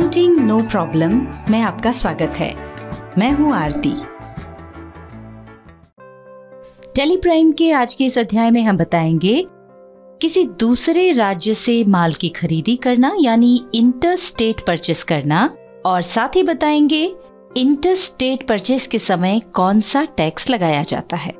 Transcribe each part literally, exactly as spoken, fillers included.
Accounting no problem में आपका स्वागत है। मैं हूं आरती। टेली प्राइम के आज के इस अध्याय में हम बताएंगे किसी दूसरे राज्य से माल की खरीदी करना यानी इंटर स्टेट परचेस करना, और साथ ही बताएंगे इंटर स्टेट परचेस के समय कौन सा टैक्स लगाया जाता है।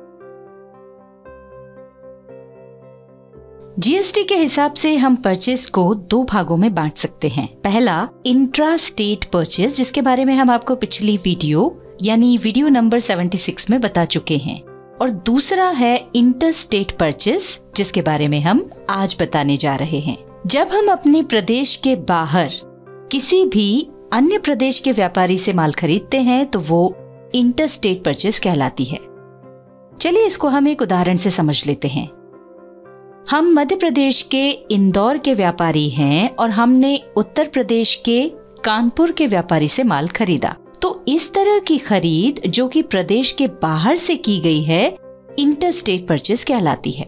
जीएसटी के हिसाब से हम परचेस को दो भागों में बांट सकते हैं। पहला इंट्रा स्टेट परचेस, जिसके बारे में हम आपको पिछली वीडियो यानी वीडियो नंबर छिहत्तर में बता चुके हैं, और दूसरा है इंटर स्टेट परचेस, जिसके बारे में हम आज बताने जा रहे हैं। जब हम अपने प्रदेश के बाहर किसी भी अन्य प्रदेश के व्यापारी से माल खरीदते हैं तो वो इंटर स्टेट परचेस कहलाती है। चलिए इसको हम एक उदाहरण से समझ लेते हैं। हम मध्य प्रदेश के इंदौर के व्यापारी हैं और हमने उत्तर प्रदेश के कानपुर के व्यापारी से माल खरीदा, तो इस तरह की खरीद जो कि प्रदेश के बाहर से की गई है इंटर स्टेट परचेस कहलाती है।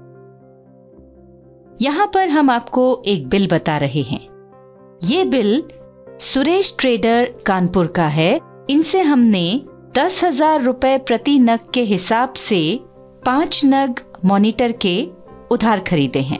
यहाँ पर हम आपको एक बिल बता रहे हैं। ये बिल सुरेश ट्रेडर कानपुर का है। इनसे हमने दस हजार रुपए प्रति नग के हिसाब से पांच नग मॉनिटर के उधार खरीदे हैं।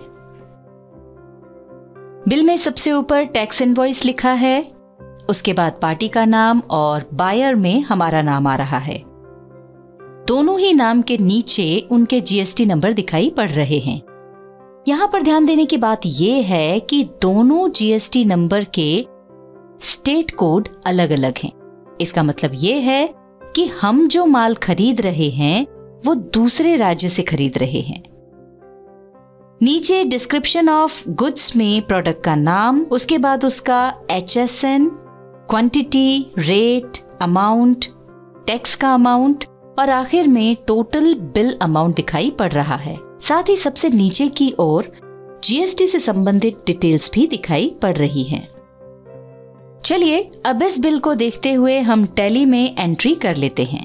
बिल में सबसे ऊपर टैक्स इनवॉइस लिखा है, उसके बाद पार्टी का नाम और बायर में हमारा नाम आ रहा है। दोनों ही नाम के नीचे उनके जीएसटी नंबर दिखाई पड़ रहे हैं। यहां पर ध्यान देने की बात यह है कि दोनों जीएसटी नंबर के स्टेट कोड अलग अलग हैं। इसका मतलब यह है कि हम जो माल खरीद रहे हैं वो दूसरे राज्य से खरीद रहे हैं। नीचे डिस्क्रिप्शन ऑफ गुड्स में प्रोडक्ट का नाम, उसके बाद उसका HSN, quantity, rate, amount, tax का अमाउंट और आखिर में टोटल बिल अमाउंट दिखाई पड़ रहा है। साथ ही सबसे नीचे की ओर जीएसटी से संबंधित डिटेल्स भी दिखाई पड़ रही हैं। चलिए अब इस बिल को देखते हुए हम टैली में एंट्री कर लेते हैं।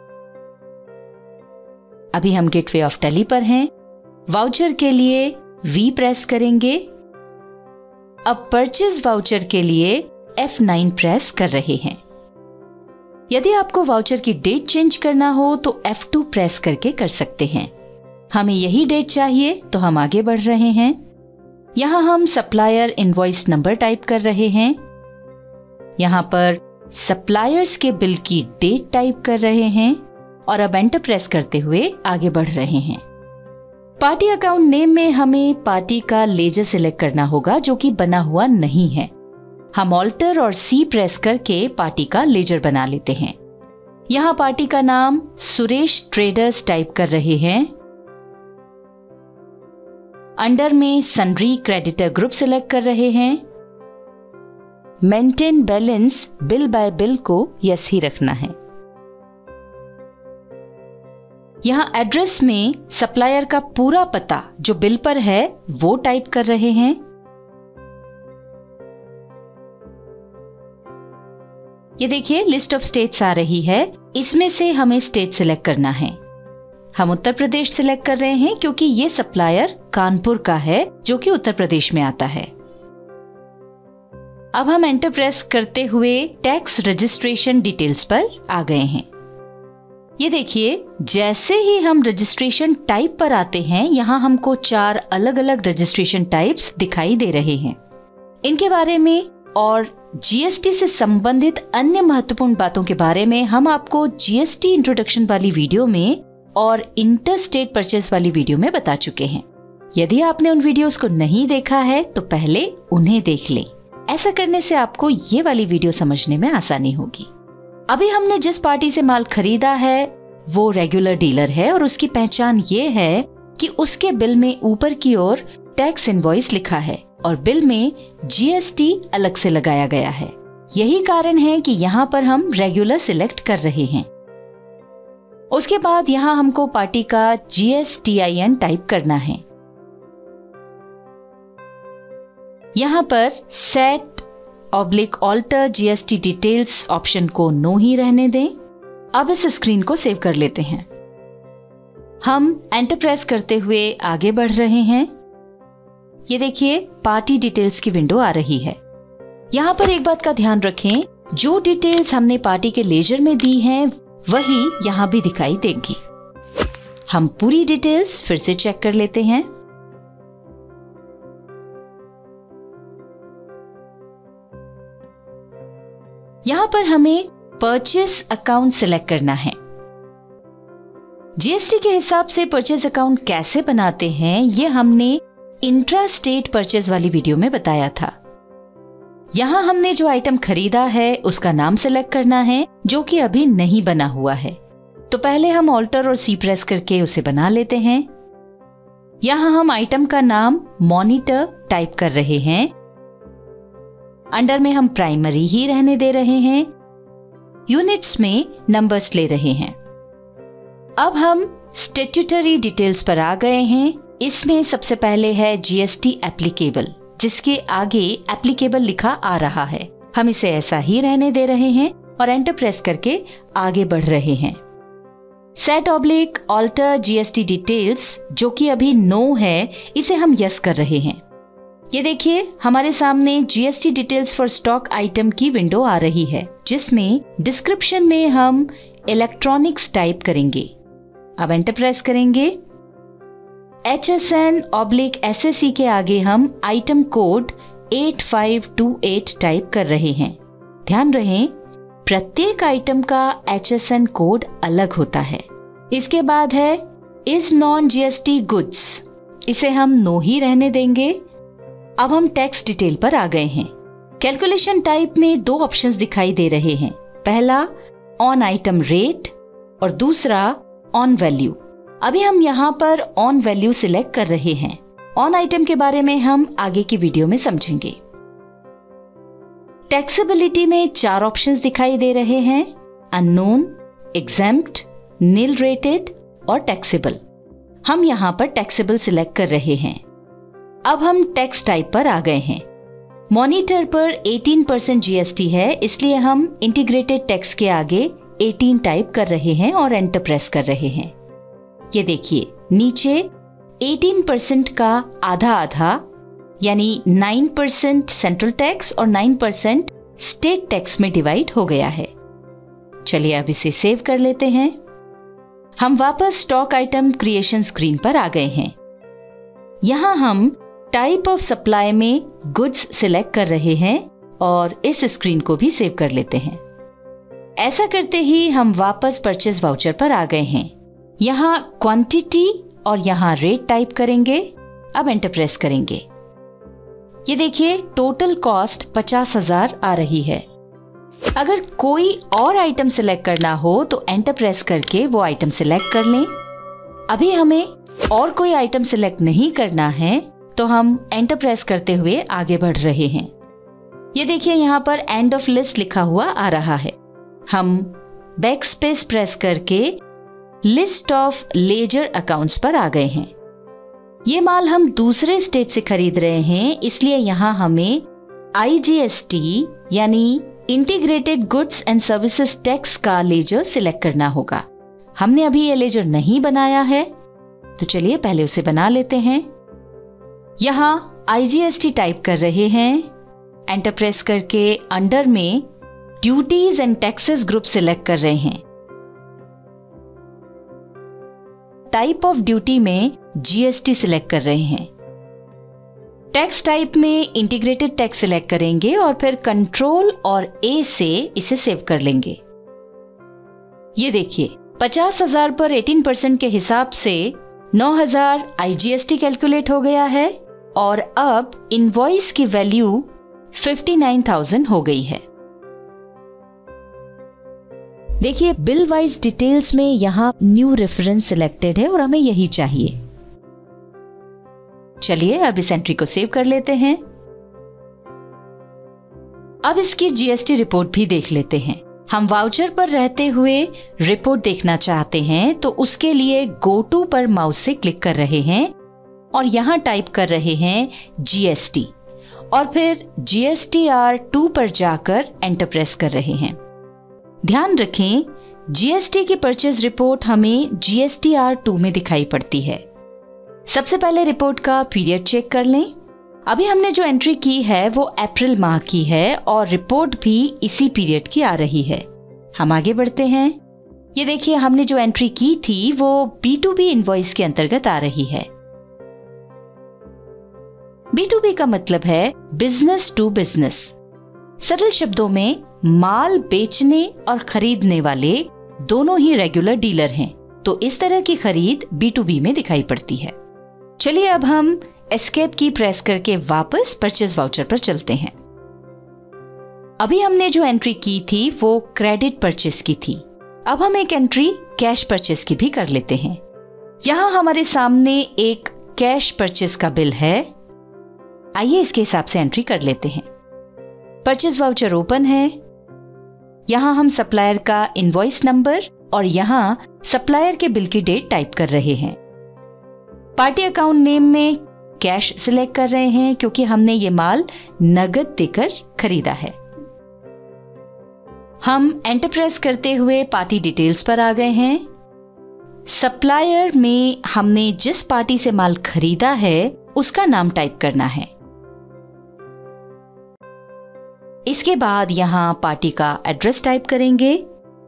अभी हम गेटवे ऑफ टैली पर हैं। वाउचर के लिए वी प्रेस करेंगे। अब परचेज वाउचर के लिए एफ नाइन प्रेस कर रहे हैं। यदि आपको वाउचर की डेट चेंज करना हो तो एफ टू प्रेस करके कर सकते हैं। हमें यही डेट चाहिए तो हम आगे बढ़ रहे हैं। यहां हम सप्लायर इनवॉइस नंबर टाइप कर रहे हैं। यहां पर सप्लायर्स के बिल की डेट टाइप कर रहे हैं और अब एंटर प्रेस करते हुए आगे बढ़ रहे हैं। पार्टी अकाउंट नेम में हमें पार्टी का लेजर सिलेक्ट करना होगा जो कि बना हुआ नहीं है। हम ऑल्टर और सी प्रेस करके पार्टी का लेजर बना लेते हैं। यहाँ पार्टी का नाम सुरेश ट्रेडर्स टाइप कर रहे हैं। अंडर में सन्ड्री क्रेडिटर ग्रुप सिलेक्ट कर रहे हैं। Maintain balance bill by bill को यस ही रखना है। यहाँ एड्रेस में सप्लायर का पूरा पता जो बिल पर है वो टाइप कर रहे हैं। ये देखिए लिस्ट ऑफ स्टेट्स आ रही है। इसमें से हमें स्टेट सिलेक्ट करना है। हम उत्तर प्रदेश सिलेक्ट कर रहे हैं क्योंकि ये सप्लायर कानपुर का है जो कि उत्तर प्रदेश में आता है। अब हम एंटर प्रेस करते हुए टैक्स रजिस्ट्रेशन डिटेल्स पर आ गए हैं। ये देखिए जैसे ही हम रजिस्ट्रेशन टाइप पर आते हैं यहाँ हमको चार अलग अलग रजिस्ट्रेशन टाइप्स दिखाई दे रहे हैं। इनके बारे में और जीएसटी से संबंधित अन्य महत्वपूर्ण बातों के बारे में हम आपको जीएसटी इंट्रोडक्शन वाली वीडियो में और इंटर स्टेट परचेस वाली वीडियो में बता चुके हैं। यदि आपने उन वीडियोस को नहीं देखा है तो पहले उन्हें देख लें। ऐसा करने से आपको ये वाली वीडियो समझने में आसानी होगी। अभी हमने जिस पार्टी से माल खरीदा है वो रेगुलर डीलर है और उसकी पहचान ये है कि उसके बिल में ऊपर की ओर टैक्स इनवॉइस लिखा है और बिल में जीएसटी अलग से लगाया गया है। यही कारण है कि यहाँ पर हम रेगुलर सिलेक्ट कर रहे हैं। उसके बाद यहाँ हमको पार्टी का जीएसटीआईएन टाइप करना है। यहाँ पर set oblique alter GST details option को नो ही रहने दें। अब इस स्क्रीन को सेव कर लेते हैं। हम एंटर प्रेस करते हुए आगे बढ़ रहे हैं। ये देखिए पार्टी डिटेल्स की विंडो आ रही है। यहाँ पर एक बात का ध्यान रखें, जो डिटेल्स हमने पार्टी के लेजर में दी हैं वही यहाँ भी दिखाई देगी। हम पूरी डिटेल्स फिर से चेक कर लेते हैं। यहाँ पर हमें परचेस अकाउंट सिलेक्ट करना है। जीएसटी के हिसाब से परचेस अकाउंट कैसे बनाते हैं ये हमने इंट्रा स्टेट परचेस वाली वीडियो में बताया था। यहाँ हमने जो आइटम खरीदा है उसका नाम सिलेक्ट करना है, जो कि अभी नहीं बना हुआ है। तो पहले हम ऑल्टर और सी प्रेस करके उसे बना लेते हैं। यहाँ हम आइटम का नाम मॉनिटर टाइप कर रहे हैं। अंडर में हम प्राइमरी ही रहने दे रहे हैं। यूनिट्स में नंबर्स ले रहे हैं। अब हम स्टैट्यूटरी डिटेल्स पर आ गए हैं। इसमें सबसे पहले है जीएसटी एप्लीकेबल, जिसके आगे एप्लीकेबल लिखा आ रहा है। हम इसे ऐसा ही रहने दे रहे हैं और एंटर प्रेस करके आगे बढ़ रहे हैं। Set oblique alter GST details, जो कि अभी नो है, इसे हम यस कर रहे हैं। ये देखिए हमारे सामने GST details for stock item की विंडो आ रही है, जिसमें डिस्क्रिप्शन में हम इलेक्ट्रॉनिक्स टाइप करेंगे। अब एंटर प्रेस करेंगे। H S N oblique S S C के आगे हम item code eight five two eight type कर रहे हैं। ध्यान रहे प्रत्येक आइटम का एच एस एन कोड अलग होता है। इसके बाद है इज नॉन जीएसटी गुड्स, इसे हम नो ही रहने देंगे। अब हम टैक्स डिटेल पर आ गए हैं। कैलकुलेशन टाइप में दो ऑप्शंस दिखाई दे रहे हैं। पहला ऑन आइटम रेट और दूसरा ऑन वैल्यू। अभी हम यहाँ पर ऑन वैल्यू सिलेक्ट कर रहे हैं। ऑन आइटम के बारे में हम आगे की वीडियो में समझेंगे। टैक्सेबिलिटी में चार ऑप्शंस दिखाई दे रहे हैं, अननोन, एग्जेम्प्ट, नील रेटेड और टैक्सेबल। हम यहाँ पर टैक्सेबल सिलेक्ट कर रहे हैं। अब हम टैक्स टाइप पर आ गए हैं। मॉनिटर पर अठारह परसेंट जीएसटी है, इसलिए हम इंटीग्रेटेड टैक्स के आगे अठारह टाइप कर रहे हैं और एंटर प्रेस कर रहे हैं। ये देखिए नीचे अठारह परसेंट का आधा आधा यानी नौ परसेंट सेंट्रल टैक्स और नौ परसेंट स्टेट टैक्स में डिवाइड हो गया है। चलिए अब इसे सेव कर लेते हैं। हम वापस स्टॉक आइटम क्रिएशन स्क्रीन पर आ गए हैं। यहाँ हम टाइप ऑफ सप्लाई में गुड्स सिलेक्ट कर रहे हैं और इस स्क्रीन को भी सेव कर लेते हैं। ऐसा करते ही हम वापस परचेज वाउचर पर आ गए हैं। यहाँ क्वांटिटी और यहाँ रेट टाइप करेंगे। अब एंटर प्रेस करेंगे। ये देखिए टोटल कॉस्ट पचास हजार आ रही है। अगर कोई और आइटम सिलेक्ट करना हो तो एंटर प्रेस करके वो आइटम सिलेक्ट कर लें। अभी हमें और कोई आइटम सिलेक्ट नहीं करना है, तो हम एंटर प्रेस करते हुए आगे बढ़ रहे हैं। ये देखिए यहाँ पर एंड ऑफ लिस्ट लिखा हुआ आ रहा है। हम बैक स्पेस प्रेस करके लिस्ट ऑफ लेजर अकाउंट्स पर आ गए हैं। ये माल हम दूसरे स्टेट से खरीद रहे हैं, इसलिए यहाँ हमें आईजीएसटी यानी integrated goods and services tax का लेजर सिलेक्ट करना होगा। हमने अभी ये लेजर नहीं बनाया है, तो चलिए पहले उसे बना लेते हैं। यहाँ आईजीएसटी टाइप कर रहे हैं। एंटर प्रेस करके अंडर में duties and taxes group select कर रहे हैं। टाइप ऑफ ड्यूटी में जीएसटी सिलेक्ट कर रहे हैं। टैक्स टाइप में इंटीग्रेटेड टैक्स सिलेक्ट करेंगे और फिर कंट्रोल और ए से इसे सेव कर लेंगे। ये देखिए पचास हजार पर अठारह परसेंट के हिसाब से नौ हजार आईजीएसटी कैलकुलेट हो गया है और अब इनवॉइस की वैल्यू उनसठ हज़ार हो गई है। देखिए बिल वाइज डिटेल्स में यहाँ न्यू रेफरेंस सिलेक्टेड है और हमें यही चाहिए। चलिए अब इस एंट्री को सेव कर लेते हैं। अब इसकी जीएसटी रिपोर्ट भी देख लेते हैं। हम वाउचर पर रहते हुए रिपोर्ट देखना चाहते हैं, तो उसके लिए गो टू पर माउस से क्लिक कर रहे हैं और यहाँ टाइप कर रहे हैं जीएसटी और फिर जीएसटीआर टू पर जाकर एंटर प्रेस कर रहे हैं। ध्यान रखें जीएसटी की परचेज रिपोर्ट हमें जीएसटीआर टू में दिखाई पड़ती है। सबसे पहले रिपोर्ट का पीरियड चेक कर लें। अभी हमने जो एंट्री की है वो अप्रैल माह की है और रिपोर्ट भी इसी पीरियड की आ रही है। हम आगे बढ़ते हैं। ये देखिए, हमने जो एंट्री की थी वो बी टू बी इनवॉइस के अंतर्गत आ रही है। बी टू बी का मतलब है बिजनेस टू बिजनेस। सरल शब्दों में माल बेचने और खरीदने वाले दोनों ही रेगुलर डीलर हैं, तो इस तरह की खरीद बी टू बी में दिखाई पड़ती है। चलिए अब हम एस्केप की प्रेस करके वापस परचेज वाउचर पर चलते हैं। अभी हमने जो एंट्री की थी वो क्रेडिट परचेज की थी। अब हम एक एंट्री कैश परचेज की भी कर लेते हैं। यहाँ हमारे सामने एक कैश परचेज का बिल है। आइए इसके हिसाब से एंट्री कर लेते हैं। परचेज वाउचर ओपन है। यहाँ हम सप्लायर का इनवॉइस नंबर और यहाँ सप्लायर के बिल की डेट टाइप कर रहे हैं। पार्टी अकाउंट नेम में कैश सिलेक्ट कर रहे हैं क्योंकि हमने ये माल नगद देकर खरीदा है। हम एंटर प्रेस करते हुए पार्टी डिटेल्स पर आ गए हैं। सप्लायर में हमने जिस पार्टी से माल खरीदा है उसका नाम टाइप करना है। इसके बाद यहां पार्टी का एड्रेस टाइप करेंगे।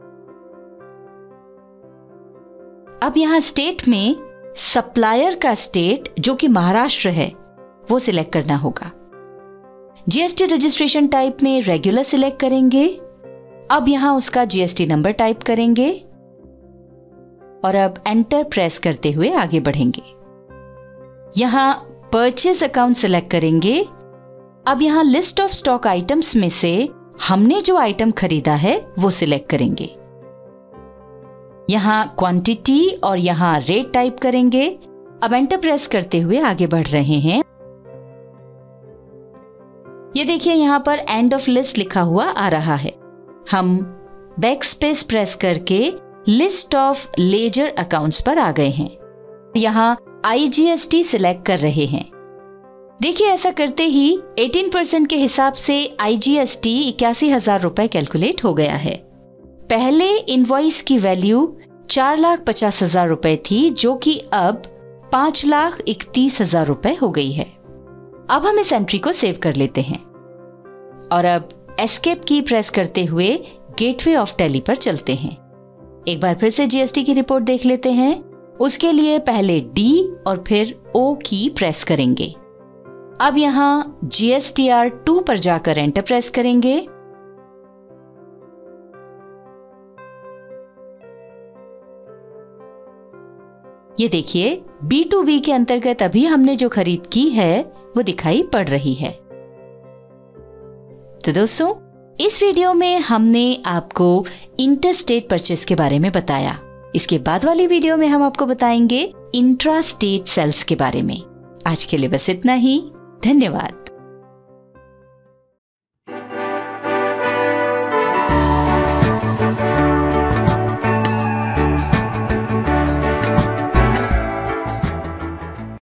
अब यहां स्टेट में सप्लायर का स्टेट जो कि महाराष्ट्र है वो सिलेक्ट करना होगा। जीएसटी रजिस्ट्रेशन टाइप में रेगुलर सिलेक्ट करेंगे। अब यहां उसका जीएसटी नंबर टाइप करेंगे और अब एंटर प्रेस करते हुए आगे बढ़ेंगे। यहां परचेज अकाउंट सिलेक्ट करेंगे। अब यहां लिस्ट ऑफ स्टॉक आइटम्स में से हमने जो आइटम खरीदा है वो सिलेक्ट करेंगे। यहां क्वांटिटी और यहां रेट टाइप करेंगे। अब एंटर प्रेस करते हुए आगे बढ़ रहे हैं। ये देखिए, यहां पर एंड ऑफ लिस्ट लिखा हुआ आ रहा है। हम बैक स्पेस प्रेस करके लिस्ट ऑफ लेजर अकाउंट्स पर आ गए हैं। यहां आईजीएसटी सिलेक्ट कर रहे हैं। देखिए, ऐसा करते ही अठारह परसेंट के हिसाब से आईजीएसटी इक्यासी हजार रुपए कैलकुलेट हो गया है। पहले इनवॉइस की वैल्यू चार लाख पचास हजार रुपए थी जो कि अब पांच लाख इकतीस हजार रुपए हो गई है। अब हम इस एंट्री को सेव कर लेते हैं और अब एस्केप की प्रेस करते हुए गेटवे ऑफ टैली पर चलते हैं। एक बार फिर से जीएसटी की रिपोर्ट देख लेते हैं। उसके लिए पहले डी और फिर ओ की प्रेस करेंगे। अब यहां जीएसटीआर टू पर जाकर एंटर प्रेस करेंगे। ये देखिए, बी टू बी के अंतर्गत अभी हमने जो खरीद की है वो दिखाई पड़ रही है। तो दोस्तों, इस वीडियो में हमने आपको इंटरस्टेट परचेस के बारे में बताया। इसके बाद वाली वीडियो में हम आपको बताएंगे इंट्रा स्टेट सेल्स के बारे में। आज के लिए बस इतना ही। धन्यवाद।